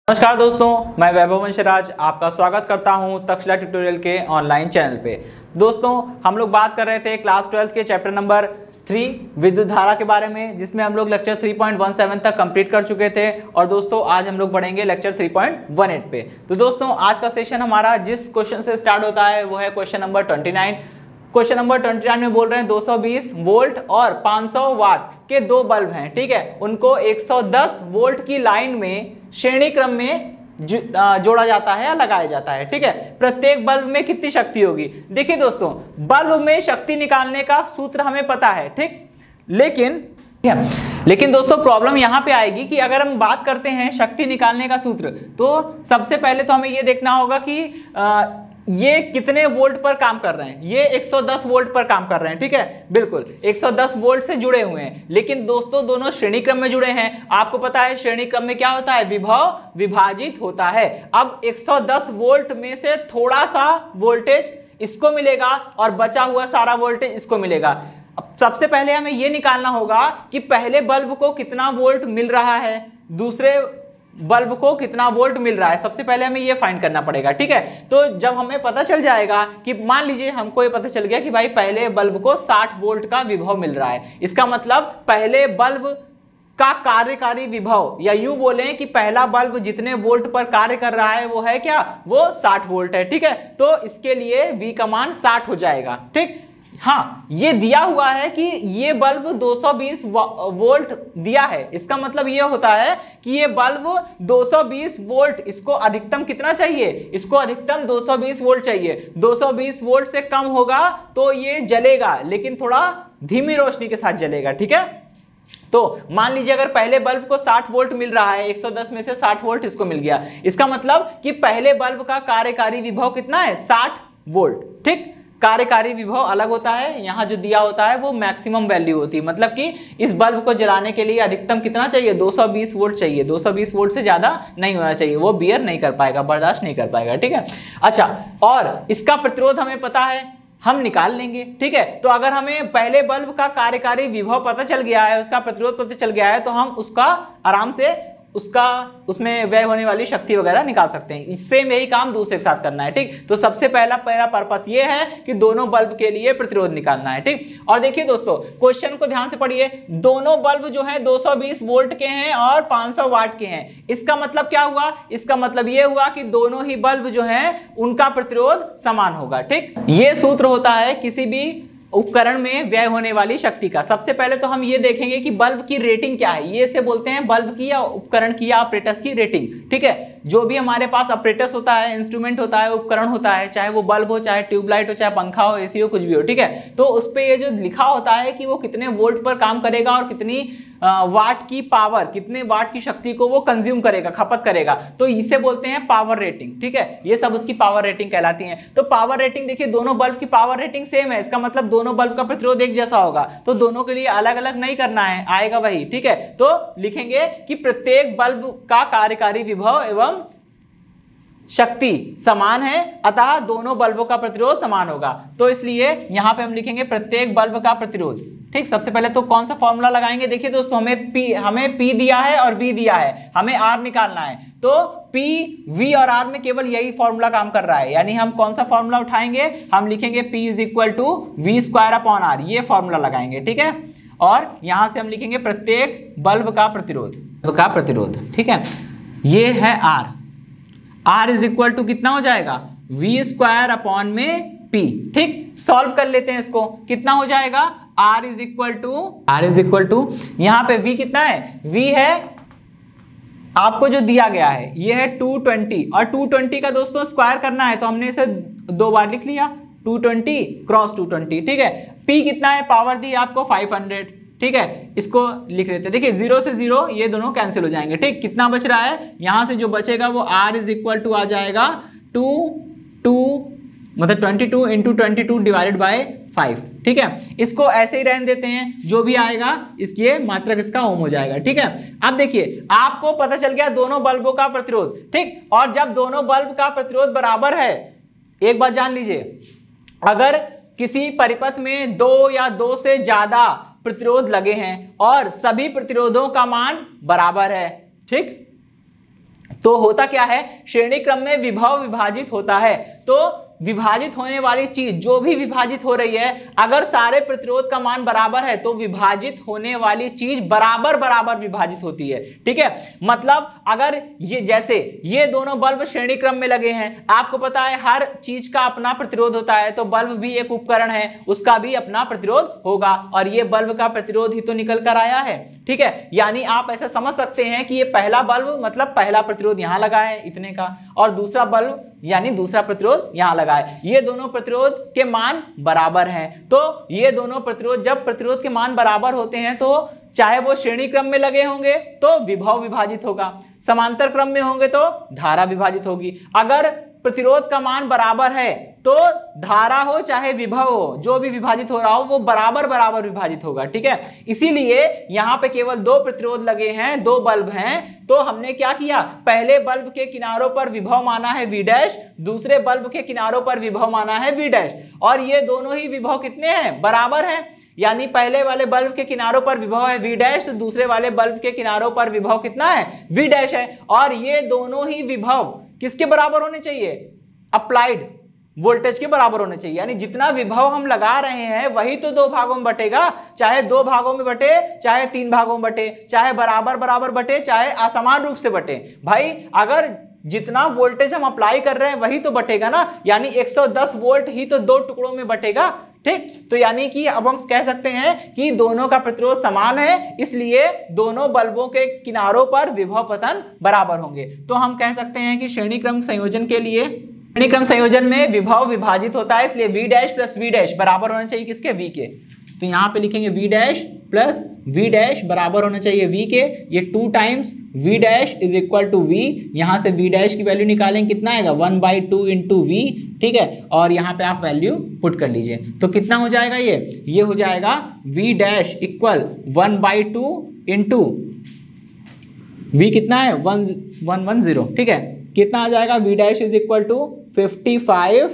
नमस्कार दोस्तों, मैं वैभव वंशराज आपका स्वागत करता हूं तक्षशिला ट्यूटोरियल के ऑनलाइन चैनल पे। दोस्तों, हम लोग बात कर रहे थे क्लास 12 के चैप्टर नंबर 3 विद्युत धारा के बारे में, जिसमें हम लोग लेक्चर 3.17 तक कंप्लीट कर चुके थे। और दोस्तों, आज हम लोग बढ़ेंगे लेक्चर 3.18 पे। तो दोस्तों, आज का सेशन हमारा जिस क्वेश्चन से स्टार्ट होता है वो है क्वेश्चन नंबर 29। क्वेश्चन नंबर 29 में बोल रहे हैं 220 वोल्ट और 500 वाट के दो बल्ब हैं, ठीक है। उनको 110 वोल्ट की लाइन में श्रेणी क्रम में जोड़ा जाता है या लगाया जाता है, ठीक है। प्रत्येक बल्ब में कितनी शक्ति होगी? देखिए दोस्तों, बल्ब में शक्ति निकालने का सूत्र हमें पता है, ठीक। लेकिन दोस्तों, प्रॉब्लम यहां पे आएगी कि अगर हम बात करते हैं शक्ति निकालने का सूत्र, तो सबसे पहले तो हमें यह देखना होगा कि ये कितने वोल्ट पर काम कर रहे हैं। ये 110 वोल्ट पर काम कर रहे हैं, ठीक है। बिल्कुल 110 वोल्ट से जुड़े हुए हैं। लेकिन दोस्तों, दोनों श्रेणी क्रम में जुड़े हैं। आपको पता है श्रेणी क्रम में क्या होता है? विभव विभाजित होता है। अब 110 वोल्ट में से थोड़ा सा वोल्टेज इसको मिलेगा और बचा हुआ सारा वोल्टेज इसको मिलेगा। अब सबसे पहले हमें यह निकालना होगा कि पहले बल्ब को कितना वोल्ट मिल रहा है, दूसरे बल्ब को कितना वोल्ट मिल रहा है। सबसे पहले हमें ये फाइंड करना पड़ेगा, ठीक है। तो जब हमें पता चल जाएगा कि मान लीजिए हमको ये पता चल गया कि भाई पहले बल्ब को 60 वोल्ट का विभव मिल रहा है, इसका मतलब पहले बल्ब का कार्यकारी विभव, या यूं बोलें कि पहला बल्ब जितने वोल्ट पर कार्य कर रहा है वो है क्या? वो 60 वोल्ट है, ठीक है। तो इसके लिए V का मान 60 हो जाएगा, ठीक। हाँ, ये दिया हुआ है कि ये बल्ब 220 वोल्ट दिया है। इसका मतलब ये होता है कि ये बल्ब 220 वोल्ट, इसको अधिकतम कितना चाहिए? इसको अधिकतम 220 वोल्ट चाहिए। 220 वोल्ट से कम होगा तो ये जलेगा, लेकिन थोड़ा धीमी रोशनी के साथ जलेगा, ठीक है। तो मान लीजिए अगर पहले बल्ब को 60 वोल्ट मिल रहा है, 110 में से 60 वोल्ट इसको मिल गया, इसका मतलब कि पहले बल्ब का कार्यकारी विभव कितना है? 60 वोल्ट, ठीक। कार्यकारी विभव अलग होता है, यहां जो दिया होता है वो मैक्सिमम वैल्यू होती है। मतलब कि इस बल्ब को जलाने के लिए अधिकतम कितना चाहिए? 220 वोल्ट चाहिए। 220 वोल्ट से ज्यादा नहीं होना चाहिए, वो बियर नहीं कर पाएगा, बर्दाश्त नहीं कर पाएगा, ठीक है। अच्छा, और इसका प्रतिरोध हमें पता है, हम निकाल लेंगे, ठीक है। तो अगर हमें पहले बल्ब का कार्यकारी विभव पता चल गया है, उसका प्रतिरोध पता चल गया है, तो हम उसका आराम से उसमें व्यय होने वाली शक्ति वगैरह निकाल सकते हैं। सेम यही काम दूसरे के साथ करना है, ठीक। तो सबसे पहला पर्पस ये है कि दोनों बल्ब के लिए प्रतिरोध निकालना है, ठीक। और देखिए दोस्तों, क्वेश्चन को ध्यान से पढ़िए। दोनों बल्ब जो हैं 220 वोल्ट के हैं और 500 वाट के हैं। इसका मतलब क्या हुआ? इसका मतलब ये हुआ कि दोनों ही बल्ब जो हैं उनका प्रतिरोध समान होगा, ठीक। ये सूत्र होता है किसी भी उपकरण में व्यय होने वाली शक्ति का। सबसे पहले तो हम ये देखेंगे कि बल्ब की रेटिंग क्या है। ये से बोलते हैं बल्ब की या उपकरण की या ऑपरेटस की रेटिंग, ठीक है। जो भी हमारे पास ऑपरेटस होता है, इंस्ट्रूमेंट होता है, उपकरण होता है, चाहे वो बल्ब हो, चाहे ट्यूबलाइट हो, चाहे पंखा हो, एसी हो, कुछ भी हो, ठीक है। तो उस पे ये जो लिखा होता है कि वो कितने वोल्ट पर काम करेगा और कितनी वाट की पावर, कितने वाट की शक्ति को वो कंज्यूम करेगा, खपत करेगा, तो इसे बोलते हैं पावर रेटिंग, ठीक है। ये सब उसकी पावर रेटिंग कहलाती है। तो पावर रेटिंग देखिए, दोनों बल्ब की पावर रेटिंग सेम है, इसका मतलब दोनों बल्ब का प्रतिरोध एक जैसा होगा। तो दोनों के लिए अलग अलग नहीं करना है, आएगा वही, ठीक है। तो लिखेंगे कि प्रत्येक बल्ब का कार्यकारी विभव एवं शक्ति समान है, अतः दोनों बल्बों का प्रतिरोध समान होगा। तो इसलिए यहां पे हम लिखेंगे प्रत्येक बल्ब का प्रतिरोध, ठीक। सबसे पहले तो कौन सा फॉर्मूला लगाएंगे? देखिए दोस्तों, हमें P दिया है और V दिया है, हमें R निकालना है। तो P, V और R में केवल यही फॉर्मूला काम कर रहा है। यानी हम कौन सा फॉर्मूला उठाएंगे? हम लिखेंगे P = V² R, ये फॉर्मूला लगाएंगे, ठीक है। और यहां से हम लिखेंगे प्रत्येक बल्ब का प्रतिरोध, ठीक है। ये है R = कितना हो जाएगा? V² P, ठीक। सॉल्व कर लेते हैं इसको, कितना हो जाएगा? R = यहां पे V कितना है? V है आपको जो दिया गया है, ये है 220, और 220 का दोस्तों स्क्वायर करना है, तो हमने इसे 2 बार लिख लिया, 220 क्रॉस 220, ठीक है। P कितना है? पावर दी आपको 500, ठीक है। इसको लिख लेते हैं। देखिए 0 से 0 ये दोनों कैंसिल हो जाएंगे, ठीक। कितना बच रहा है? यहां से जो बचेगा वो R = आ जाएगा 22 × 22 / 5, ठीक है। इसको ऐसे ही रहने देते हैं, जो भी आएगा इसकी मात्रक इसका ओम हो जाएगा, ठीक है। अब देखिए, आपको पता चल गया दोनों बल्बों का प्रतिरोध, ठीक। और जब दोनों बल्ब का प्रतिरोध बराबर है, एक बात जान लीजिए, अगर किसी परिपथ में 2 या 2 से ज्यादा प्रतिरोध लगे हैं और सभी प्रतिरोधों का मान बराबर है, ठीक। तो होता क्या है, श्रेणी क्रम में विभव विभाजित होता है। तो विभाजित होने वाली चीज जो भी विभाजित हो रही है, अगर सारे प्रतिरोध का मान बराबर है तो विभाजित होने वाली चीज बराबर बराबर विभाजित होती है। ठीक है, मतलब अगर ये जैसे ये दोनों बल्ब श्रेणी क्रम में लगे हैं, आपको पता है हर चीज का अपना प्रतिरोध होता है, तो बल्ब भी एक उपकरण है, उसका भी अपना प्रतिरोध होगा, और ये बल्ब का प्रतिरोध ही तो निकल कर आया है। ठीक है, यानी आप ऐसा समझ सकते हैं कि ये पहला बल्ब मतलब पहला प्रतिरोध यहां लगा है इतने का, और दूसरा बल्ब यानी दूसरा प्रतिरोध यहां लगा है। ये दोनों प्रतिरोध के मान बराबर हैं, तो ये दोनों प्रतिरोध जब प्रतिरोध के मान बराबर होते हैं तो चाहे वो श्रेणी क्रम में लगे होंगे तो विभव विभाजित होगा, समांतर क्रम में होंगे तो धारा विभाजित होगी। अगर प्रतिरोध का मान बराबर है तो धारा हो चाहे विभव हो, जो भी विभाजित हो रहा हो वो बराबर बराबर विभाजित होगा। ठीक है, इसीलिए यहां पे केवल दो प्रतिरोध लगे हैं, दो बल्ब हैं, तो हमने क्या किया, पहले बल्ब के किनारों पर विभव माना है V डैश, दूसरे बल्ब के किनारों पर विभव माना है V डैश, और ये दोनों ही विभव कितने हैं, बराबर हैं। यानी पहले वाले बल्ब के किनारों पर विभव है V डैश, तो दूसरे वाले बल्ब के किनारों पर विभव कितना है, V डैश है, और ये दोनों ही विभव किसके बराबर होने चाहिए, अप्लाइड वोल्टेज के बराबर होने चाहिए। यानी जितना विभव हम लगा रहे हैं वही तो दो भागों में बटेगा, चाहे दो भागों में बटे, चाहे तीन भागों में बटे, चाहे बराबर बराबर बटे, चाहे असमान रूप से बटे। भाई अगर जितना वोल्टेज हम अप्लाई कर रहे हैं वही तो बटेगा ना, यानी 110 वोल्ट ही तो दो टुकड़ों में बटेगा। ठीक, तो यानी कि अब हम कह सकते हैं कि दोनों का प्रतिरोध समान है, इसलिए दोनों बल्बों के किनारों पर विभव पतन बराबर होंगे। तो हम कह सकते हैं कि श्रेणी क्रम संयोजन के लिए, श्रेणी क्रम संयोजन में विभव विभाजित होता है, इसलिए V dash plus V dash बराबर होना चाहिए किसके, V के। तो यहाँ पे लिखेंगे V dash plus V dash बराबर होना चाहिए V के, ये 2 times V dash is equal to V, यहाँ से V डैश की वैल्यू निकालेंगे कितना आएगा, 1/2 इंटू V। ठीक है, और यहाँ पे आप वैल्यू पुट कर लीजिए, तो कितना हो जाएगा, ये हो जाएगा V dash equal 1/2 into V कितना है 110। ठीक है, कितना आ जाएगा, V dash is equal to 55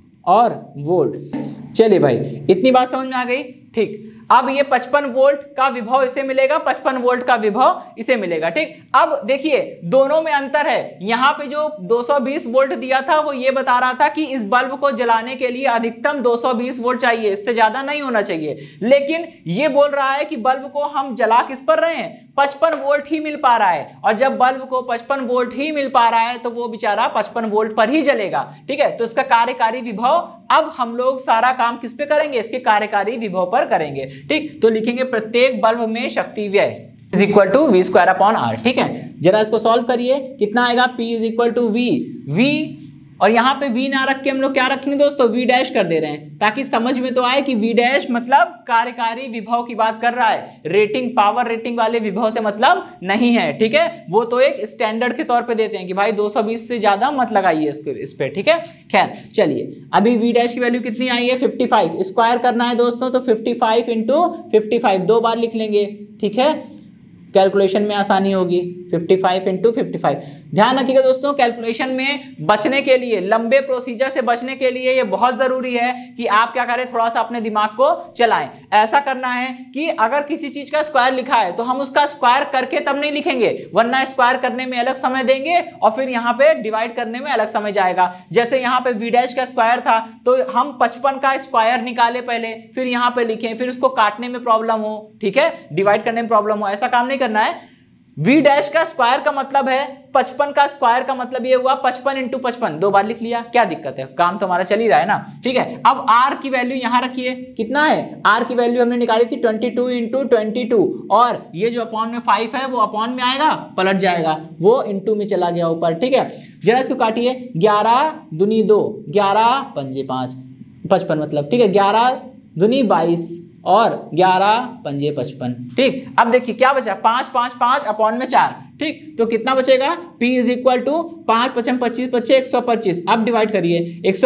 और वोल्ट्स। चलिए भाई इतनी बात समझ में आ गई। ठीक, अब ये 55 वोल्ट का विभव इसे मिलेगा, 55 वोल्ट का विभव इसे मिलेगा। ठीक, अब देखिए दोनों में अंतर है, यहाँ पे जो 220 वोल्ट दिया था वो ये बता रहा था कि इस बल्ब को जलाने के लिए अधिकतम 220 वोल्ट चाहिए, इससे ज्यादा नहीं होना चाहिए, लेकिन ये बोल रहा है कि बल्ब को हम जला किस पर रहे हैं, 55 वोल्ट ही मिल पा रहा है, और जब बल्ब को 55 वोल्ट ही मिल पा रहा है तो वो बेचारा 55 वोल्ट पर ही जलेगा। ठीक है, तो इसका कार्यकारी विभव अब हम लोग सारा काम किस पे करेंगे, इसके कार्यकारी विभव पर करेंगे। ठीक, तो लिखेंगे प्रत्येक बल्ब में शक्ति व्यय is equal to V square upon R। ठीक है, जरा इसको सॉल्व करिए, कितना आएगा, P is equal to V, और यहाँ पे V ना रख के हम लोग क्या रखेंगे दोस्तों, V डैश कर दे रहे हैं, ताकि समझ में तो आए कि V डैश मतलब कार्यकारी विभव की बात कर रहा है, रेटिंग पावर रेटिंग वाले विभव से मतलब नहीं है। ठीक है, वो तो एक स्टैंडर्ड के तौर पे देते हैं कि भाई 220 से ज्यादा मत लगाइए इस पे। ठीक है, खैर चलिए, अभी V डैश की वैल्यू कितनी आई है, 55, स्क्वायर करना है दोस्तों, तो 55 इंटू 55 दो बार लिख लेंगे। ठीक है, कैलकुलेशन में आसानी होगी, 55 इंटू 55। ध्यान रखिएगा दोस्तों, कैलकुलेशन में बचने के लिए, लंबे प्रोसीजर से बचने के लिए ये बहुत जरूरी है कि आप क्या करें, थोड़ा सा अपने दिमाग को चलाएं। ऐसा करना है कि अगर किसी चीज का स्क्वायर लिखा है तो हम उसका स्क्वायर करके तब नहीं लिखेंगे, वरना स्क्वायर करने में अलग समय देंगे और फिर यहाँ पे डिवाइड करने में अलग समय जाएगा। जैसे यहाँ पे V डैश का स्क्वायर था तो हम 55 का स्क्वायर निकाले पहले, फिर यहाँ पे लिखें, फिर उसको काटने में प्रॉब्लम हो, ठीक है, डिवाइड करने में प्रॉब्लम हो, ऐसा काम नहीं करना है। V डैश का स्क्वायर का मतलब है 55 का स्क्वायर का मतलब ये हुआ 55 इंटू 55, दो बार लिख लिया, क्या दिक्कत है, काम तो हमारा चल ही रहा है ना। ठीक है, अब R की वैल्यू यहां रखिए, कितना है, R की वैल्यू हमने निकाली थी 22 इंटू 22, और ये जो अपॉन में 5 है वो अपॉन में आएगा, पलट जाएगा, वो इंटू में चला गया ऊपर। ठीक है, जरा इसको काटिए, 11 दूनी 2, 11 पंजे 5, 55 मतलब, ठीक है, 11 दूनी 22 और 11 पंजे 55। ठीक, अब देखिए क्या बचा, 5 5 5 अपॉन में 4। ठीक, तो कितना बचेगा, P इज इक्वल टू 5 5 25 25 125। अब डिवाइड करिए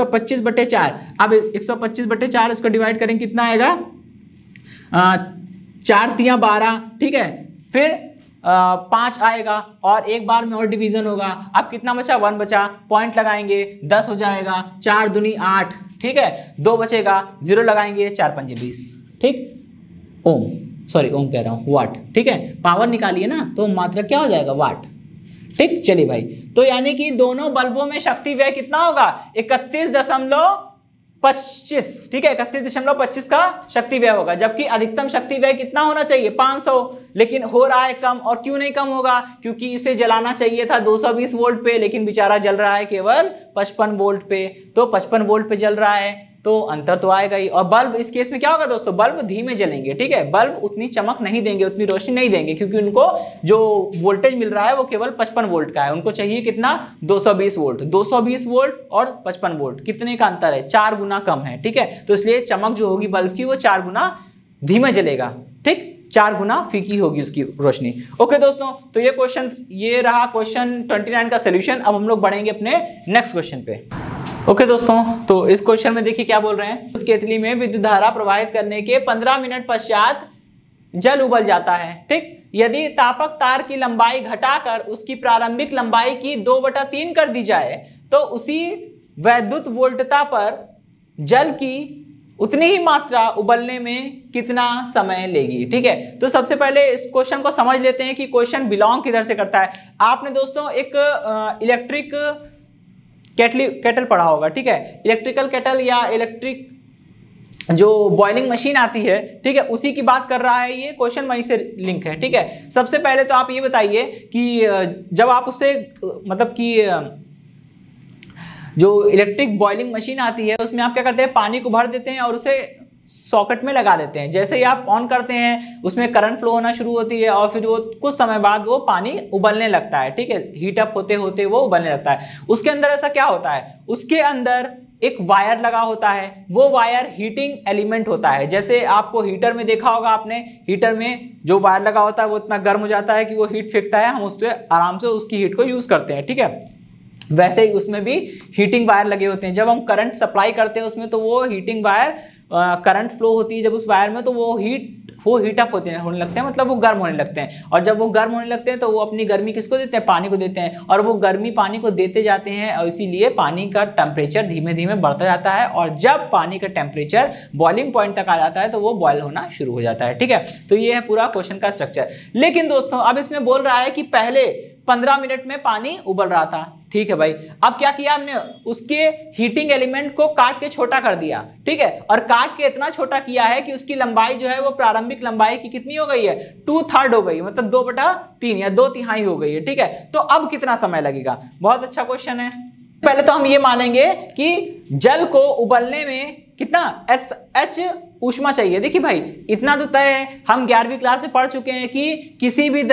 125/4, अब 125/4 इसको डिवाइड करेंगे, कितना आएगा, 4 3 12। ठीक है, फिर 5 आएगा और एक बार में और डिवीजन होगा। अब कितना बचा, 1 बचा, पॉइंट लगाएंगे, 10 हो जाएगा, 4 दूनी 8। ठीक है, 2 बचेगा, 0 लगाएंगे, 4 पंजे 20। ठीक, ओम कह रहा हूं, वाट। ठीक है, पावर निकालिए ना तो मात्रा क्या हो जाएगा, वाट। ठीक, चलिए भाई, तो यानी कि दोनों बल्बों में शक्ति व्यय कितना होगा 31.25, ठीक है, 31.25 का शक्ति व्यय होगा, जबकि अधिकतम शक्ति व्यय कितना होना चाहिए 500, लेकिन हो रहा है कम। और क्यों नहीं कम होगा, क्योंकि इसे जलाना चाहिए था 220 वोल्ट पे, लेकिन बेचारा जल रहा है केवल 55 वोल्ट पे, तो 55 वोल्ट पे जल रहा है, तो अंतर तो आएगा ही। और बल्ब इस केस में क्या होगा दोस्तों, बल्ब धीमे जलेंगे, ठीक है, बल्ब उतनी चमक नहीं देंगे, उतनी रोशनी नहीं देंगे, क्योंकि उनको जो वोल्टेज मिल रहा है वो केवल 55 वोल्ट का है, उनको चाहिए कितना 220 वोल्ट। 220 वोल्ट और 55 वोल्ट कितने का अंतर है, 4 गुना कम है, ठीक है, तो इसलिए चमक जो होगी बल्ब की वो 4 गुना धीमे जलेगा, ठीक, 4 गुना फीकी होगी उसकी रोशनी। ओके दोस्तों, तो ये रहा क्वेश्चन 29 का सोल्यूशन। अब हम लोग बढ़ेंगे अपने नेक्स्ट क्वेश्चन पे। ओके दोस्तों, तो इस क्वेश्चन में देखिए क्या बोल रहे हैं, केतली में विद्युत धारा प्रवाहित करने के 15 मिनट पश्चात जल उबल जाता है, ठीक, यदि तापक तार की लंबाई घटाकर उसकी प्रारंभिक लंबाई की 2/3 कर दी जाए तो उसी वैद्युत वोल्टता पर जल की उतनी ही मात्रा उबलने में कितना समय लेगी, ठीक है। तो सबसे पहले इस क्वेश्चन को समझ लेते हैं कि क्वेश्चन बिलोंग किधर से करता है। आपने दोस्तों एक इलेक्ट्रिक केटल पढ़ा होगा, ठीक है, इलेक्ट्रिकल केटल या इलेक्ट्रिक जो बॉइलिंग मशीन आती है, ठीक है, उसी की बात कर रहा है ये क्वेश्चन, वहीं से लिंक है, ठीक है। सबसे पहले तो आप ये बताइए कि जब आप उससे मतलब कि जो इलेक्ट्रिक बॉइलिंग मशीन आती है उसमें आप क्या करते हैं, पानी को भर देते हैं और उसे सॉकेट में लगा देते हैं। जैसे ही आप ऑन करते हैं उसमें करंट फ्लो होना शुरू होती है और फिर वो कुछ समय बाद वो पानी उबलने लगता है, ठीक है, हीट अप होते होते वो उबलने लगता है। उसके अंदर ऐसा क्या होता है, उसके अंदर एक वायर लगा होता है, वो वायर हीटिंग एलिमेंट होता है। जैसे आपको हीटर में देखा होगा आपने, हीटर में जो वायर लगा होता है वो इतना गर्म हो जाता है कि वो हीट फेंकता है, हम उस पर आराम से उसकी हीट को यूज करते हैं, ठीक है। वैसे ही उसमें भी हीटिंग वायर लगे होते हैं। जब हम करंट सप्लाई करते हैं उसमें तो वो हीटिंग वायर करंट फ्लो होती है जब उस वायर में, तो वो हीट अप होने लगते हैं, मतलब वो गर्म होने लगते हैं। और जब वो गर्म होने लगते हैं तो वो अपनी गर्मी किसको देते हैं, पानी को देते हैं, और वो गर्मी पानी को देते जाते हैं और इसीलिए पानी का टेम्परेचर धीमे धीमे बढ़ता जाता है। और जब पानी का टेम्परेचर बॉइलिंग पॉइंट तक आ जाता है तो वो बॉयल होना शुरू हो जाता है, ठीक है। तो ये है पूरा क्वेश्चन का स्ट्रक्चर। लेकिन दोस्तों अब इसमें बोल रहा है कि पहले 15 मिनट में पानी उबल रहा था, ठीक है भाई। अब क्या किया हमने, उसके हीटिंग एलिमेंट को काट के छोटा कर दिया, ठीक है, और काट के इतना छोटा किया है कि उसकी लंबाई जो है वो प्रारंभिक लंबाई की कितनी हो गई है, 2/3 हो गई, मतलब 2/3 या 2/3 हो गई है, ठीक है। तो अब कितना समय लगेगा, बहुत अच्छा क्वेश्चन है। पहले तो हम ये मानेंगे कि जल को उबलने में कितना SH ऊष्मा चाहिए। देखिए भाई इतना तो तय है, हम 11वीं क्लास में पढ़ चुके हैं कि किसी भी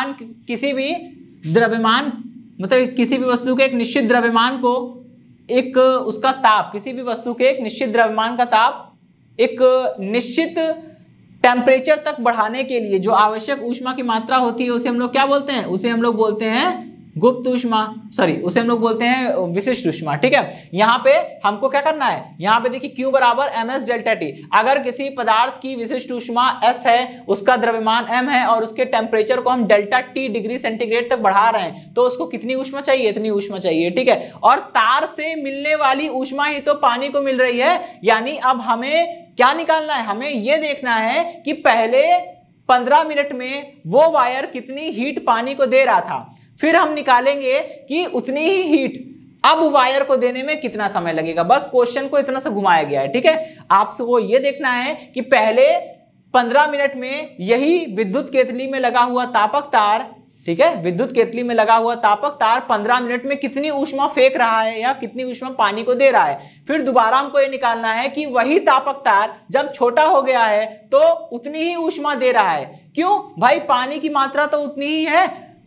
द्रव्यमान मतलब किसी भी वस्तु के एक निश्चित द्रव्यमान को एक उसका ताप, किसी भी वस्तु के एक निश्चित द्रव्यमान का ताप एक निश्चित टेम्परेचर तक बढ़ाने के लिए जो आवश्यक ऊष्मा की मात्रा होती है उसे हम लोग क्या बोलते हैं, उसे हम लोग बोलते हैं गुप्त ऊष्मा, उसे हम लोग बोलते हैं विशिष्ट ऊष्मा, ठीक है। यहाँ पे हमको क्या करना है, यहाँ पे देखिए Q बराबर ms डेल्टा T। अगर किसी पदार्थ की विशिष्ट ऊष्मा S है, उसका द्रव्यमान m है और उसके टेम्परेचर को हम डेल्टा T डिग्री सेंटीग्रेड तक बढ़ा रहे हैं तो उसको कितनी ऊष्मा चाहिए, इतनी ऊष्मा चाहिए, ठीक है। और तार से मिलने वाली ऊष्मा ही तो पानी को मिल रही है, यानी अब हमें क्या निकालना है, हमें यह देखना है कि पहले 15 मिनट में वो वायर कितनी हीट पानी को दे रहा था, फिर हम निकालेंगे कि उतनी ही हीट अब वायर को देने में कितना समय लगेगा। बस क्वेश्चन को इतना सा घुमाया गया है, ठीक है। आपसे वो ये देखना है कि पहले 15 मिनट में यही विद्युत केतली में लगा हुआ तापक तार, ठीक है, विद्युत केतली में लगा हुआ तापक तार 15 मिनट में कितनी ऊष्मा फेंक रहा है या कितनी ऊष्मा पानी को दे रहा है। फिर दोबारा हमको ये निकालना है कि वही तापक तार जब छोटा हो गया है तो उतनी ही ऊष्मा दे रहा है। क्यों भाई, पानी की मात्रा तो उतनी ही है,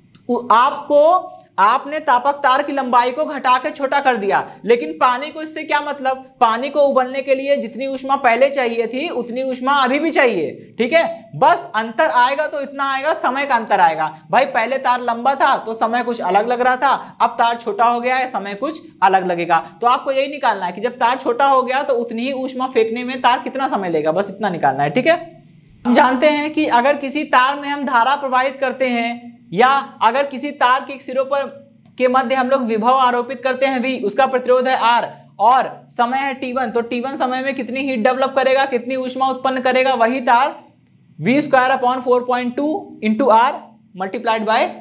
आपने तापक तार की लंबाई को घटा के छोटा कर दिया, लेकिन पानी को इससे क्या मतलब, पानी को उबलने के लिए जितनी ऊष्मा पहले चाहिए थी उतनी ऊष्मा अभी भी चाहिए, ठीक है। बस अंतर आएगा तो इतना आएगा, समय का अंतर आएगा। भाई पहले तार लंबा था तो समय कुछ अलग लग रहा था, अब तार छोटा हो गया है समय कुछ अलग लगेगा। तो आपको यही निकालना है कि जब तार छोटा हो गया तो उतनी ही ऊष्मा फेंकने में तार कितना समय लेगा, बस इतना निकालना है, ठीक है। हम जानते हैं कि अगर किसी तार में हम धारा प्रवाहित करते हैं या अगर किसी तार के सिरों पर के मध्य हम लोग विभव आरोपित करते हैं V, उसका प्रतिरोध है R और समय है T1, तो T1 समय में कितनी हीट डेवलप करेगा, कितनी ऊष्मा उत्पन्न करेगा, वही तार V² upon 4.2 into R multiplied by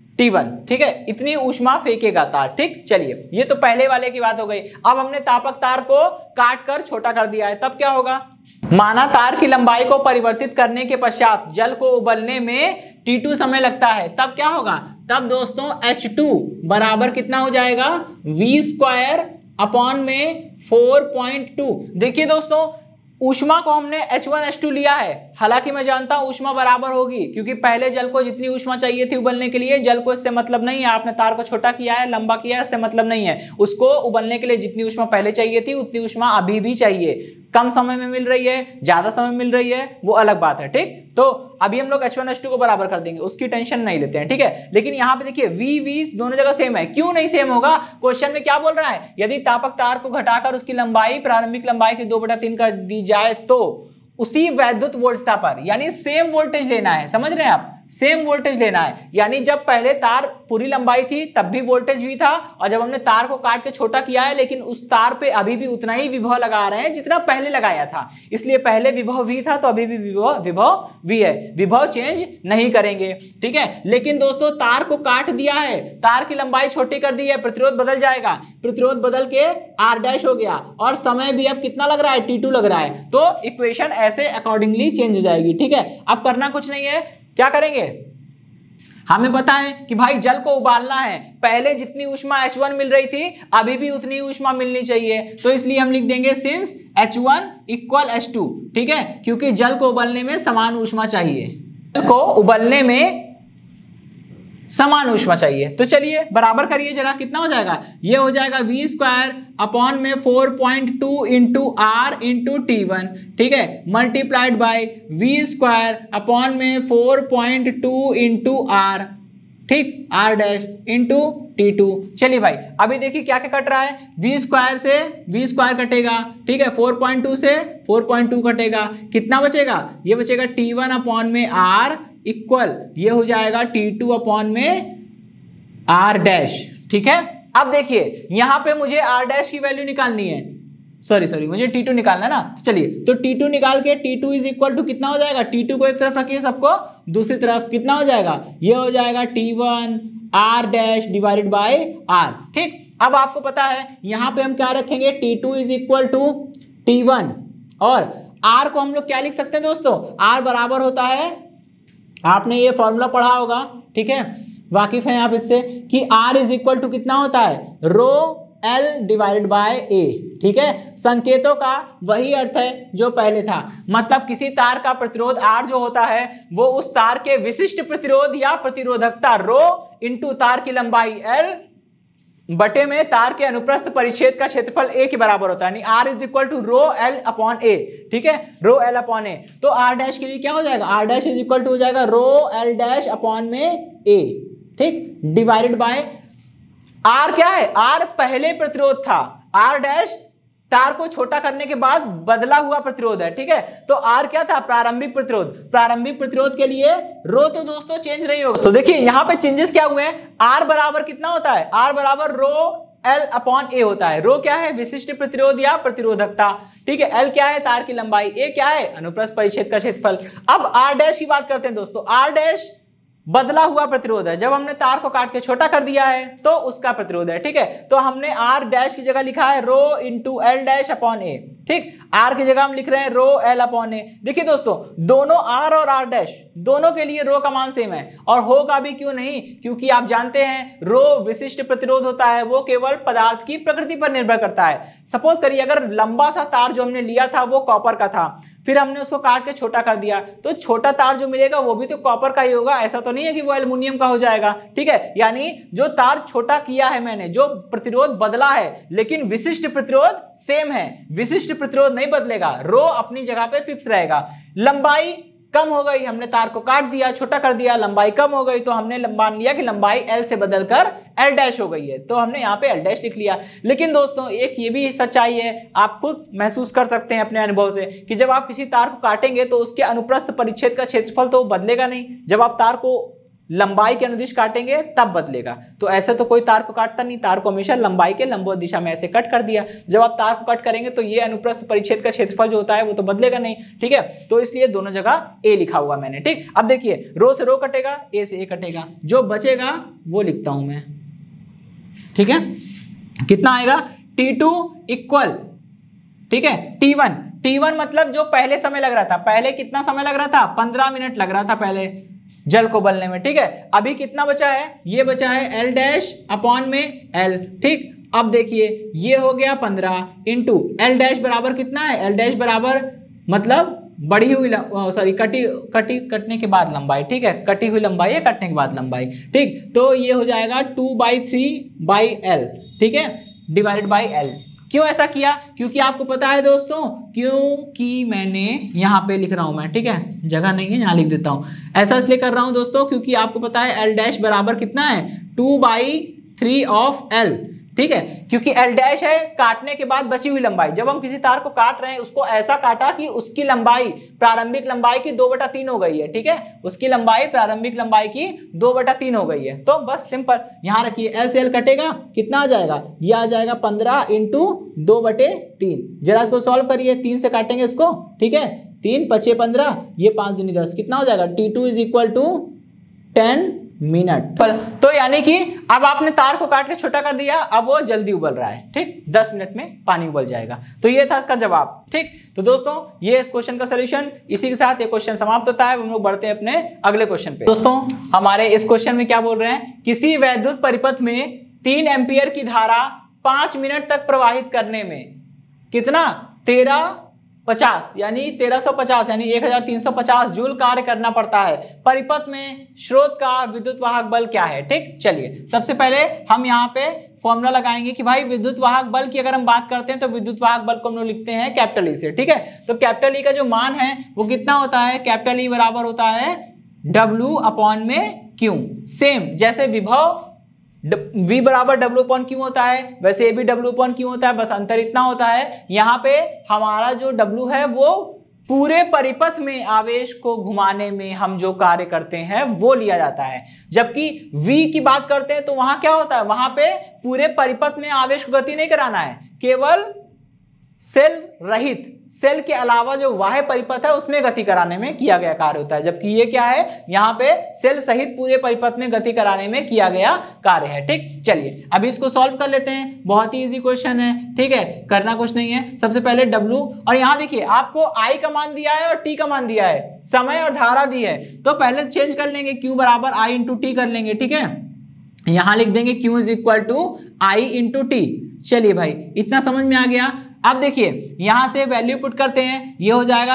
T1, ठीक है, इतनी ऊष्मा फेंकेगा तार। ठीक, चलिए ये तो पहले वाले की बात हो गई। अब हमने तापक तार को काट कर छोटा कर दिया है, तब क्या होगा? माना तार की लंबाई को परिवर्तित करने के पश्चात जल को उबलने में T2 समय लगता है, तब क्या होगा? तब दोस्तों H2 बराबर कितना हो जाएगा? V² अपॉन में 4.2। देखिए दोस्तों, ऊष्मा को हमने H1H2 लिया है, हालांकि मैं जानता हूं ऊष्मा बराबर होगी, क्योंकि पहले जल को जितनी ऊष्मा चाहिए थी उबलने के लिए, जल को इससे मतलब नहीं है। आपने तार को छोटा किया है, लंबा किया है, इससे मतलब नहीं है। उसको उबलने के लिए जितनी ऊष्मा पहले चाहिए थी उतनी ऊष्मा अभी भी चाहिए। कम समय में मिल रही है, ज्यादा समय मिल रही है, वो अलग बात है। ठीक, तो अभी हम लोग H1H2 को बराबर कर देंगे, उसकी टेंशन नहीं लेते हैं। ठीक है, लेकिन यहाँ पे देखिए V दोनों जगह सेम है। क्यों नहीं सेम होगा? क्वेश्चन में क्या बोल रहा है? यदि तापक तार को घटाकर उसकी लंबाई प्रारंभिक लंबाई की 2/3 कर दी जाए तो उसी वैद्युत वोल्टता पर, यानी सेम वोल्टेज लेना है। समझ रहे हैं आप? सेम वोल्टेज लेना है, यानी जब पहले तार पूरी लंबाई थी तब भी वोल्टेज V था, और जब हमने तार को काट के छोटा किया है लेकिन उस तार पे अभी भी उतना ही विभव लगा रहे हैं जितना पहले लगाया था। इसलिए पहले विभव V था तो अभी भी विभव V है, विभव चेंज नहीं करेंगे। ठीक है, लेकिन दोस्तों तार को काट दिया है, तार की लंबाई छोटी कर दी है, प्रतिरोध बदल जाएगा, प्रतिरोध बदल के R' हो गया, और समय भी अब कितना लग रहा है? T2 लग रहा है। तो इक्वेशन ऐसे अकॉर्डिंगली चेंज हो जाएगी। ठीक है, अब करना कुछ नहीं है, क्या करेंगे? हमें पता है कि भाई जल को उबालना है, पहले जितनी ऊष्मा H1 मिल रही थी अभी भी उतनी ऊष्मा मिलनी चाहिए, तो इसलिए हम लिख देंगे सिंस H1 = H2। ठीक है, क्योंकि जल को उबलने में समान ऊष्मा चाहिए, जल को उबलने में समान ऊष्मा चाहिए। तो चलिए बराबर करिए जरा, कितना हो जाएगा? ये हो जाएगा V² अपॉन में 4.2 इंटू R इंटू T1, ठीक है, मल्टीप्लाइड बाय V² अपॉन में 4.2 इंटू R, ठीक, R' इंटू T2। चलिए भाई अभी देखिए क्या क्या कट रहा है। V² से V² कटेगा, ठीक है, 4.2 से 4.2 कटेगा, कितना बचेगा? ये बचेगा T1 अपॉन में R इक्वल, ये हो जाएगा T2 अपॉन में R'। ठीक है, अब देखिए यहां पे मुझे R' की वैल्यू निकालनी है, सॉरी मुझे T2 निकालना है ना। तो चलिए, तो T2 निकाल के T2 इज इक्वल टू कितना हो जाएगा? T2 को एक तरफ रखिए, सबको दूसरी तरफ, कितना हो जाएगा? ये हो जाएगा T1 R' divided by R। ठीक, अब आपको पता है यहां पे हम क्या रखेंगे? T2 is equal to T1, और R को हम लोग क्या लिख सकते हैं दोस्तों? R बराबर होता है, आपने ये फॉर्मूला पढ़ा होगा, ठीक है, वाकिफ हैं आप इससे, कि R इज इक्वल टू कितना होता है? ρL divided by A। ठीक है, संकेतों का वही अर्थ है जो पहले था, मतलब किसी तार का प्रतिरोध R जो होता है वो उस तार के विशिष्ट प्रतिरोध या प्रतिरोधकता ρ इंटू तार की लंबाई L बटे में तार के अनुप्रस्थ परिच्छेद का क्षेत्रफल A के बराबर होता है, यानी R is equal to ρL upon A। ठीक है, ρL अपॉन A, तो R' के लिए क्या हो जाएगा? R' इज इक्वल टू हो जाएगा ρL' अपॉन में A, ठीक, डिवाइडेड बाय R क्या है? R पहले प्रतिरोध था, R' तार को छोटा करने के बाद बदला हुआ प्रतिरोध है। ठीक है, तो R क्या था? प्रारंभिक प्रतिरोध। प्रारंभिक प्रतिरोध के लिए रो तो दोस्तों चेंज नहीं होगा। तो देखिए यहां पे चेंजेस क्या हुए हैं? R बराबर कितना होता है? R बराबर ρL अपॉन A होता है। रो क्या है? विशिष्ट प्रतिरोध या प्रतिरोधकता, ठीक है। L क्या है? तार की लंबाई। A क्या है? अनुप्रस्थ परिच्छेद का क्षेत्रफल। अब R' की बात करते हैं दोस्तों। R' बदला हुआ प्रतिरोध है, जब हमने तार को काट के छोटा कर दिया है तो उसका प्रतिरोध है। ठीक है, तो हमने R' की जगह लिखा है rho into L' upon A। ठीक, R की जगह हम लिख रहे हैं रो L अपॉन A। देखिए दोस्तों, दोनों R और R' दोनों के लिए रो का मान सेम है, और होगा भी क्यों नहीं, क्योंकि आप जानते हैं रो विशिष्ट प्रतिरोध होता है, वो केवल पदार्थ की प्रकृति पर निर्भर करता है। सपोज करिए अगर लंबा सा तार जो हमने लिया था वो कॉपर का था, फिर हमने उसको काट के छोटा कर दिया, तो छोटा तार जो मिलेगा वो भी तो कॉपर का ही होगा, ऐसा तो नहीं है कि वो एल्युमिनियम का हो जाएगा। ठीक है, यानी जो तार छोटा किया है मैंने, जो प्रतिरोध बदला है, लेकिन विशिष्ट प्रतिरोध सेम है, विशिष्ट प्रतिरोध नहीं बदलेगा, रो अपनी जगह पे फिक्स रहेगा। लंबाई कम हो गई, हमने तार को काट दिया, छोटा कर दिया, लंबाई कम हो गई, तो हमने मान लिया कि लंबाई L से बदलकर L' हो गई है, तो हमने यहाँ पे L' लिख लिया। लेकिन दोस्तों एक ये भी सच्चाई है, आप खुद महसूस कर सकते हैं अपने अनुभव से, कि जब आप किसी तार को काटेंगे तो उसके अनुप्रस्थ परिच्छेद का क्षेत्रफल तो बदलेगा नहीं। जब आप तार को लंबाई के अनुदिश काटेंगे तब बदलेगा। तो ऐसे तो कोई तार को काटता नहीं, तार को हमेशा लंबाई के लंबवत दिशा में ऐसे कट कर दिया। जब आप तार को कट करेंगे तो ये अनुप्रस्थ परिच्छेद का क्षेत्रफल जो होता है वो तो बदलेगा नहीं, ठीक है। तो इसलिए दोनों जगह ए लिखा हुआ मैंने, ठीक। अब देखिए रो से रो कटेगा, ए से ए कटेगा, जो बचेगा वो लिखता हूं मैं, ठीक है। कितना आएगा T2 इक्वल, ठीक है, T1 मतलब जो पहले समय लग रहा था, पहले कितना समय लग रहा था, 15 मिनट लग रहा था पहले जल को उबलने में, ठीक है। अभी कितना बचा है, ये बचा है L डैश अपॉन में L, ठीक। अब देखिए ये हो गया 15 इंटू L डैश बराबर कितना है, L डैश बराबर मतलब बढ़ी हुई सॉरी कटने के बाद लंबाई, ठीक है, कटी हुई लंबाई है, कटने के बाद लंबाई, ठीक। तो ये हो जाएगा 2/3/L, ठीक है, डिवाइडेड बाई L। क्यों ऐसा किया, क्योंकि आपको पता है दोस्तों, क्योंकि मैंने यहाँ पे लिख रहा हूं मैं, ठीक है, जगह नहीं है यहाँ लिख देता हूं। ऐसा इसलिए कर रहा हूं दोस्तों क्योंकि आपको पता है L डैश बराबर कितना है 2/3/L, ठीक है। क्योंकि L डैश है काटने के बाद बची हुई लंबाई। जब हम किसी तार को काट रहे हैं उसको ऐसा काटा कि उसकी लंबाई प्रारंभिक लंबाई की 2/3 हो गई है, ठीक है, उसकी लंबाई प्रारंभिक लंबाई की 2/3 हो गई है। तो बस सिंपल यहाँ रखिए, L से L कटेगा, कितना आ जाएगा, ये आ जाएगा 15 इंटू 2/3। जरा इसको सॉल्व करिए, 3 से काटेंगे इसको, ठीक है, 3 × 5 = 15, ये 5 दूनी 10, कितना हो जाएगा T2 = 10 मिनट। तो यानी कि अब आपने तार को काट के छोटा कर दिया, अब वो जल्दी उबल रहा है, ठीक, 10 मिनट में पानी उबल जाएगा। तो ये था इसका जवाब, ठीक। तो दोस्तों ये इस क्वेश्चन का सलूशन, इसी के साथ ये क्वेश्चन समाप्त होता है। हम लोग बढ़ते हैं अपने अगले क्वेश्चन पे। दोस्तों हमारे इस क्वेश्चन में क्या बोल रहे हैं, किसी वैद्युत परिपथ में 3 एम्पियर की धारा 5 मिनट तक प्रवाहित करने में कितना 1350 यानी 1350 यानी 1350 जूल कार्य करना पड़ता है। परिपथ में स्रोत का विद्युत वाहक बल क्या है, ठीक। चलिए सबसे पहले हम यहाँ पे फॉर्मूला लगाएंगे कि भाई विद्युत वाहक बल की अगर हम बात करते हैं तो विद्युत वाहक बल को हम लोग लिखते हैं कैपिटल E से, ठीक है। तो कैपिटल E का जो मान है वो कितना होता है, कैपिटल E बराबर होता है W/Q। सेम जैसे विभव V बराबर W/Q होता है, वैसे ये भी W/Q होता है, बस अंतर इतना होता है यहाँ पे हमारा जो W है वो पूरे परिपथ में आवेश को घुमाने में हम जो कार्य करते हैं वो लिया जाता है। जबकि V की बात करते हैं तो वहां क्या होता है, वहां पे पूरे परिपथ में आवेश को गति नहीं कराना है, केवल सेल रहित, सेल के अलावा जो बाह्य परिपथ है उसमें गति कराने में किया गया कार्य होता है। जबकि ये क्या है, यहाँ पे सेल सहित पूरे परिपथ में गति कराने में किया गया कार्य है, ठीक। चलिए अभी इसको सॉल्व कर लेते हैं, बहुत ही इजी क्वेश्चन है, ठीक है, करना कुछ नहीं है। सबसे पहले W, और यहाँ देखिए आपको I का मान दिया है और T का मान दिया है, समय और धारा दी है, तो पहले चेंज कर लेंगे, Q बराबर I × T कर लेंगे, ठीक है। यहाँ लिख देंगे Q = I × T। चलिए भाई इतना समझ में आ गया। अब देखिए यहां से वैल्यू पुट करते हैं, ये हो जाएगा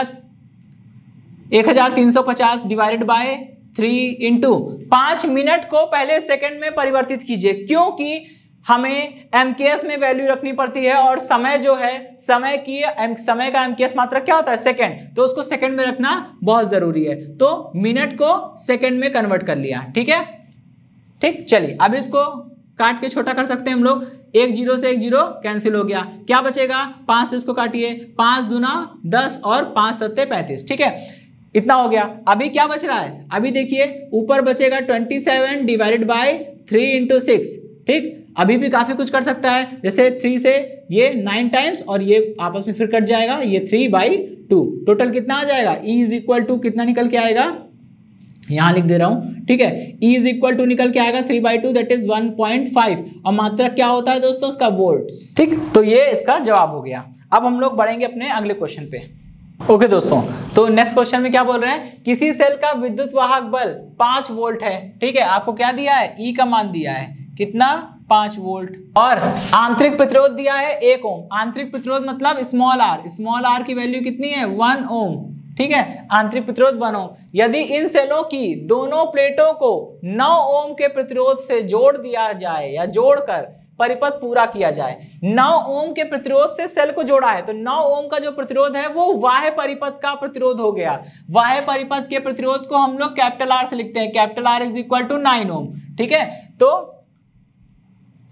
1350 डिवाइडेड बाय 3 इंटू 5 मिनट को पहले सेकंड में परिवर्तित कीजिए, क्योंकि हमें एमकेएस में वैल्यू रखनी पड़ती है और समय जो है समय का एमकेएस मात्रक क्या होता है, सेकंड, तो उसको सेकंड में रखना बहुत जरूरी है। तो मिनट को सेकंड में कन्वर्ट कर लिया, ठीक है, ठीक। चलिए अब इसको काट के छोटा कर सकते हैं हम लोग, 1 0 से 1 0 कैंसिल हो गया, क्या बचेगा 5 से इसको काटिए, 5 दूना 10 और 5 सत्ते 35, ठीक है, इतना हो गया। अभी क्या बच रहा है, अभी देखिए ऊपर बचेगा 27 डिवाइडेड बाय 3 × 6, ठीक। अभी भी काफी कुछ कर सकता है, जैसे 3 से ये 9 टाइम्स और ये आपस में फिर कट जाएगा, ये 3/2, टोटल कितना आ जाएगा, E = कितना निकल के आएगा, यहां लिख दे रहा हूं, ठीक है, E = निकल के आएगा 3/2 दैट इज 1.5, और मात्रक क्या होता है दोस्तों उसका वोल्ट्स, ठीक। तो ये इसका जवाब हो गया। अब हम लोग बढ़ेंगे अपने अगले क्वेश्चन पे। ओके दोस्तों, तो नेक्स्ट क्वेश्चन में क्या बोल रहे हैं, किसी सेल का विद्युत वाहक बल 5 वोल्ट है, ठीक है, आपको क्या दिया है, E का मान दिया है, कितना 5 वोल्ट, और आंतरिक प्रतिरोध दिया है 1 ओम। आंतरिक प्रतिरोध मतलब स्मॉल r की वैल्यू कितनी है 1 ओम, ठीक है, आंतरिक प्रतिरोध 1 ओम। यदि इन सेलों की दोनों प्लेटों को 9 ओम के प्रतिरोध से जोड़ दिया जाए या जोड़कर परिपथ पूरा किया जाए, 9 ओम के प्रतिरोध से सेल को जोड़ा है, तो 9 ओम का जो प्रतिरोध है वो बाह्य परिपथ का प्रतिरोध हो गया। बाह्य परिपथ के प्रतिरोध को हम लोग कैपिटल R से लिखते हैं, कैपिटल R = 9 ओम, ठीक है। तो